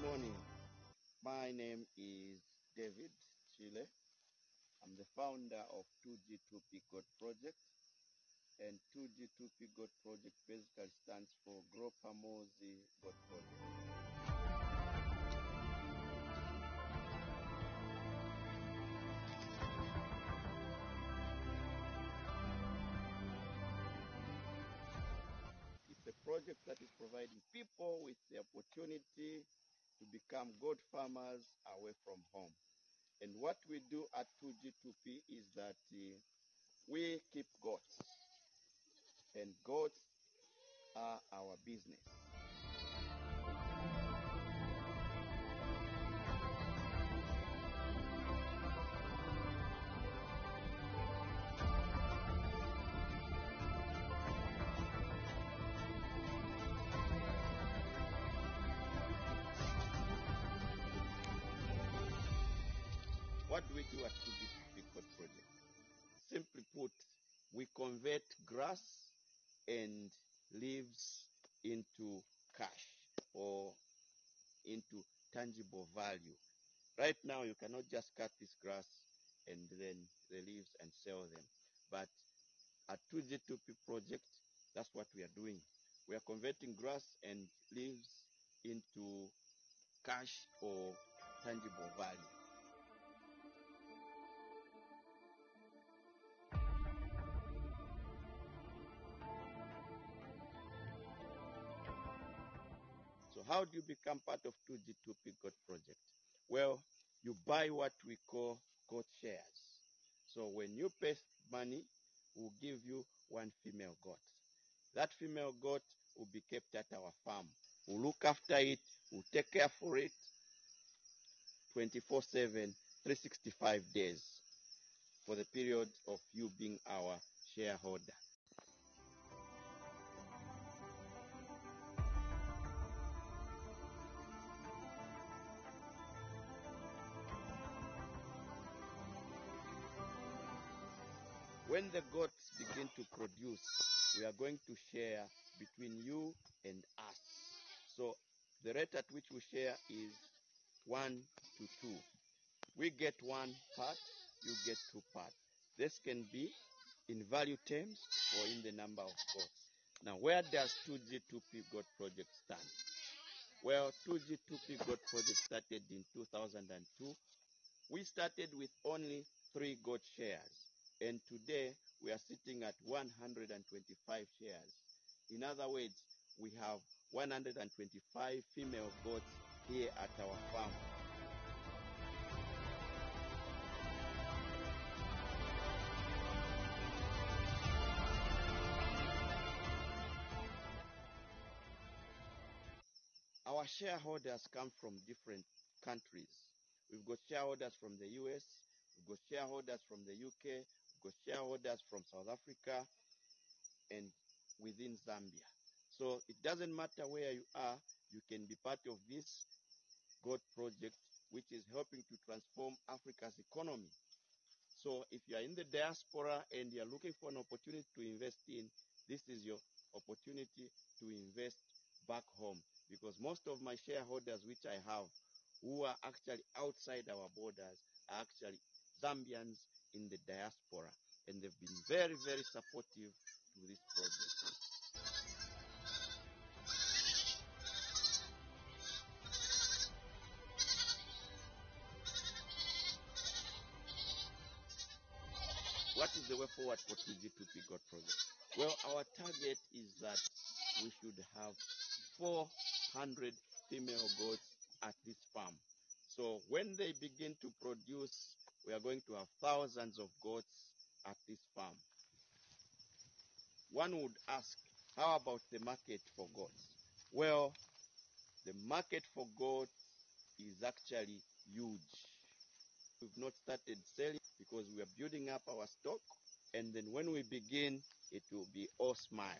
morning. My name is David Chile. I'm the founder of 2G2P God Project, and 2G2P God Project basically stands for Grow Pamozi God Project. It's a project that is providing people with the opportunity to become goat farmers away from home. And what we do at 2G2P is that we keep goats, and goats are our business. What do we do at 2G2P God Project? Simply put, we convert grass and leaves into cash or into tangible value. Right now, you cannot just cut this grass and then the leaves and sell them. But at 2G2P project, that's what we are doing. We are converting grass and leaves into cash or tangible value. So how do you become part of 2G2P God project? Well, you buy what we call goat shares. So when you pay money, we'll give you one female goat. That female goat will be kept at our farm. We'll look after it, we'll take care for it 24/7, 365 days for the period of you being our shareholder. When the goats begin to produce, we are going to share between you and us. So the rate at which we share is 1 to 2. We get 1 part, you get 2 parts. This can be in value terms or in the number of goats. Now, where does 2G2P God Project stand? Well, 2G2P God Project started in 2002. We started with only 3 goat shares, and today we are sitting at 125 shares. In other words, we have 125 female goats here at our farm. Our shareholders come from different countries. We've got shareholders from the US, we've got shareholders from the UK, we've got shareholders from South Africa, and within Zambia. So it doesn't matter where you are, you can be part of this God project, which is helping to transform Africa's economy. So if you are in the diaspora and you are looking for an opportunity to invest in, this is your opportunity to invest back home. Because most of my shareholders, which I have, who are actually outside our borders, are actually Zambians in the diaspora. And they've been very, very supportive to this project. What is the way forward for 2G2P God project? Well, our target is that we should have 400 female goats at this farm. So when they begin to produce, we are going to have thousands of goats at this farm. One would ask, how about the market for goats? Well, the market for goats is actually huge. We've not started selling because we are building up our stock, and then when we begin, it will be all smile.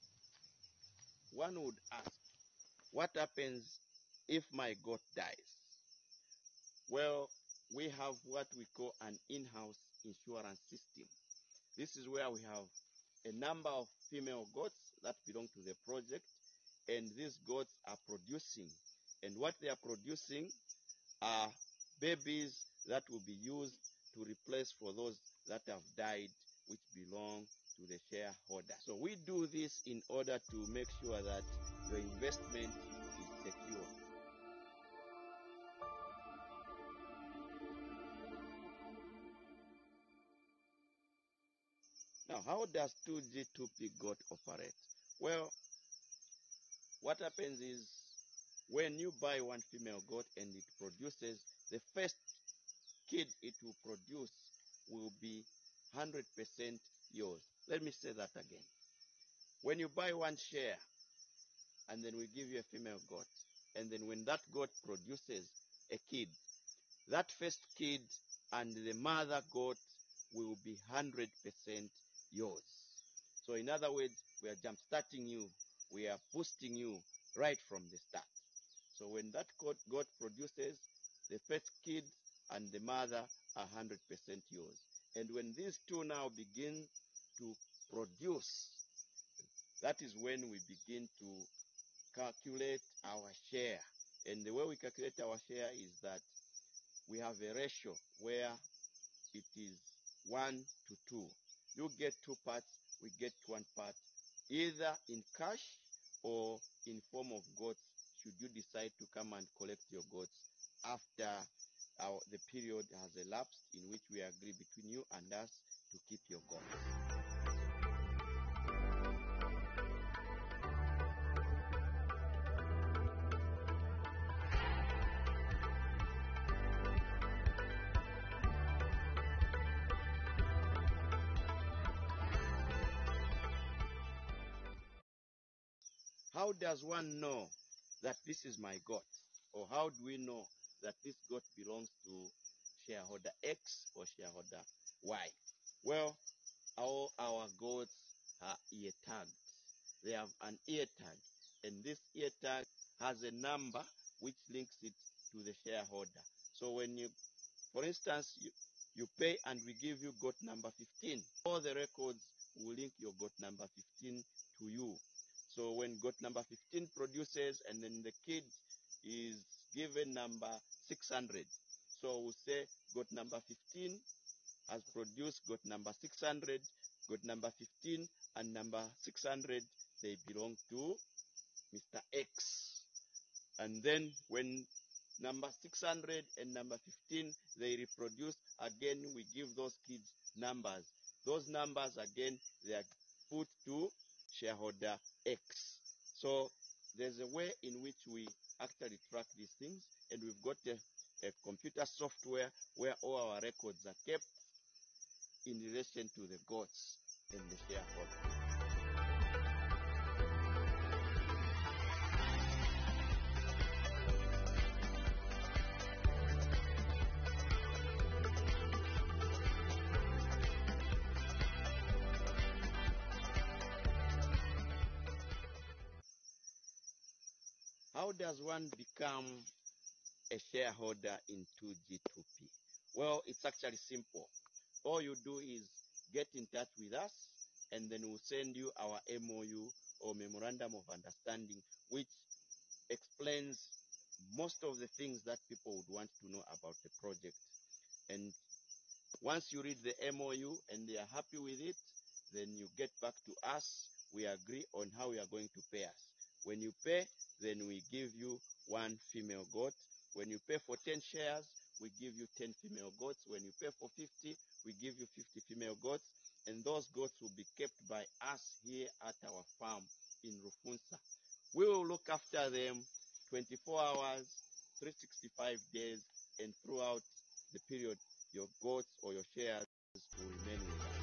One would ask, what happens if my goat dies? Well, we have what we call an in-house insurance system. This is where we have a number of female goats that belong to the project, and these goats are producing. And what they are producing are babies that will be used to replace for those that have died, which belong to the shareholder. So we do this in order to make sure that your investment is secure. Now, how does 2G2P goat operate? Well, what happens is when you buy one female goat and it produces, the first kid it will produce will be 100% yours. Let me say that again. When you buy one share and then we give you a female goat, and then when that goat produces a kid, that first kid and the mother goat will be 100% yours. So in other words, we are jump-starting you. We are boosting you right from the start. So when that goat produces, the first kid and the mother are 100% yours. And when these two now begin to produce, that is when we begin to calculate our share. And the way we calculate our share is that we have a ratio where it is 1 to 2. You get 2 parts, we get 1 part, either in cash or in form of goats, should you decide to come and collect your goats after the period has elapsed in which we agree between you and us to keep your goats. How does one know that this is my goat? Or how do we know that this goat belongs to shareholder X or shareholder Y? Well, all our goats are ear tagged. They have an ear tag, and this ear tag has a number which links it to the shareholder. So when you, for instance, you pay and we give you goat number 15, all the records will link your goat number 15 to you. So when goat number 15 produces and then the kid is given number 600, so we'll say goat number 15 has produced goat number 600, goat number 15 and number 600, they belong to Mr. X. And then when number 600 and number 15, they reproduce, again we give those kids numbers. Those numbers again, they are put to shareholder X. So there's a way in which we actually track these things, and we've got a computer software where all our records are kept in relation to the goats and the shareholder. How does one become a shareholder in 2G2P? Well, it's actually simple. All you do is get in touch with us, and then we'll send you our MOU or Memorandum of Understanding, which explains most of the things that people would want to know about the project. And once you read the MOU and they are happy with it, then you get back to us. We agree on how we are going to pay us. When you pay, then we give you 1 female goat. When you pay for 10 shares, we give you 10 female goats. When you pay for 50, we give you 50 female goats. And those goats will be kept by us here at our farm in Rufunsa. We will look after them 24 hours, 365 days, and throughout the period, your goats or your shares will remain with us.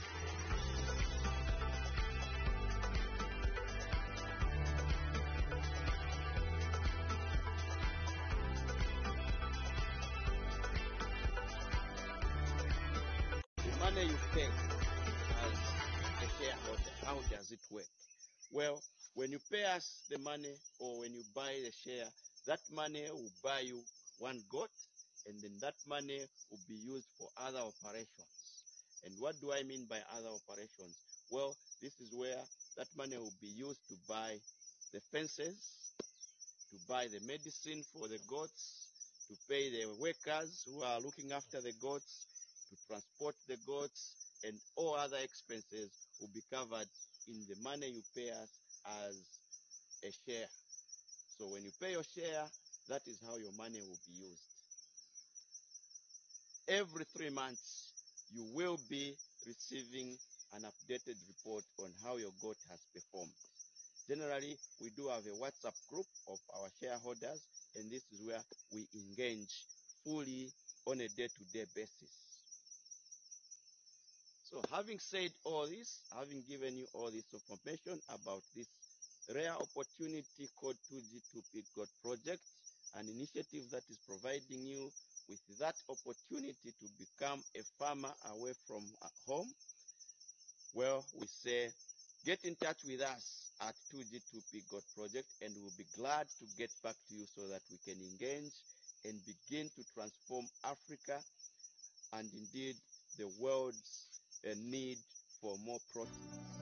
Money you pay as a shareholder, how does it work? Well, when you pay us the money or when you buy the share, that money will buy you 1 goat, and then that money will be used for other operations. And what do I mean by other operations? Well, this is where that money will be used to buy the fences, to buy the medicine for the goats, to pay the workers who are looking after the goats, to transport the goats, and all other expenses will be covered in the money you pay us as a share. So when you pay your share, that is how your money will be used. Every 3 months, you will be receiving an updated report on how your goat has performed. Generally, we do have a WhatsApp group of our shareholders, and this is where we engage fully on a day-to-day basis. So having said all this, having given you all this information about this rare opportunity called 2G2P God project, an initiative that is providing you with that opportunity to become a farmer away from home, well, we say get in touch with us at 2G2P God project, and we'll be glad to get back to you so that we can engage and begin to transform Africa and indeed the world's need for more protein.